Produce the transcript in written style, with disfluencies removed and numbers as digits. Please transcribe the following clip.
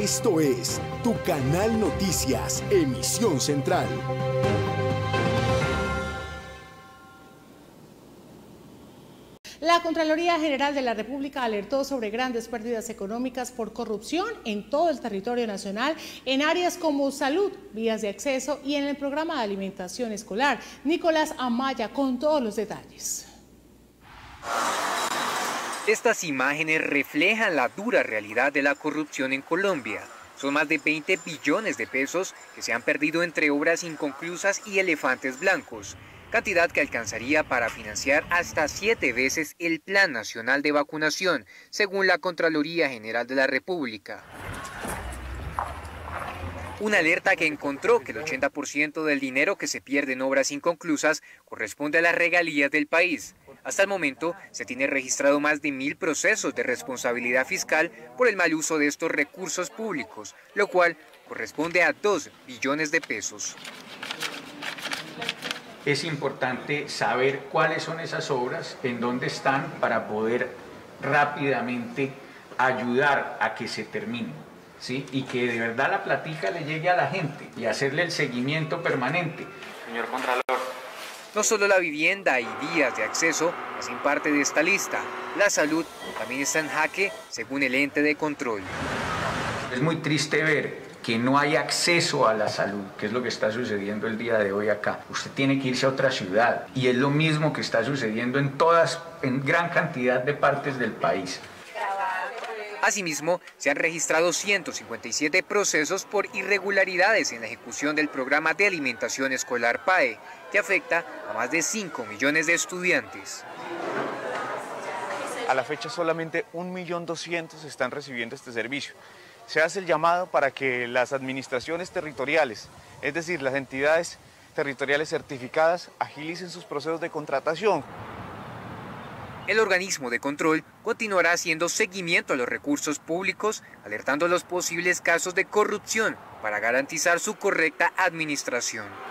Esto es Tu Canal Noticias, Emisión Central. La Contraloría General de la República alertó sobre grandes pérdidas económicas por corrupción en todo el territorio nacional, en áreas como salud, vías de acceso y en el programa de alimentación escolar. Nicolás Amaya con todos los detalles. Estas imágenes reflejan la dura realidad de la corrupción en Colombia. Son más de 20 billones de pesos que se han perdido entre obras inconclusas y elefantes blancos, cantidad que alcanzaría para financiar hasta 7 veces el Plan Nacional de Vacunación, según la Contraloría General de la República. Una alerta que encontró que el 80% del dinero que se pierde en obras inconclusas corresponde a las regalías del país. Hasta el momento se tiene registrado más de 1000 procesos de responsabilidad fiscal por el mal uso de estos recursos públicos, lo cual corresponde a 2 billones de pesos. Es importante saber cuáles son esas obras, en dónde están, para poder rápidamente ayudar a que se terminen, ¿sí? Y que de verdad la platica le llegue a la gente y hacerle el seguimiento permanente. Señor Contralor. No solo la vivienda y vías de acceso hacen parte de esta lista, la salud también está en jaque según el ente de control. Es muy triste ver que no hay acceso a la salud, que es lo que está sucediendo el día de hoy acá. Usted tiene que irse a otra ciudad y es lo mismo que está sucediendo en gran cantidad de partes del país. Asimismo, se han registrado 157 procesos por irregularidades en la ejecución del programa de alimentación escolar PAE, que afecta a más de 5 millones de estudiantes. A la fecha solamente 1.200.000 están recibiendo este servicio. Se hace el llamado para que las administraciones territoriales, es decir, las entidades territoriales certificadas, agilicen sus procesos de contratación. El organismo de control continuará haciendo seguimiento a los recursos públicos, alertando los posibles casos de corrupción para garantizar su correcta administración.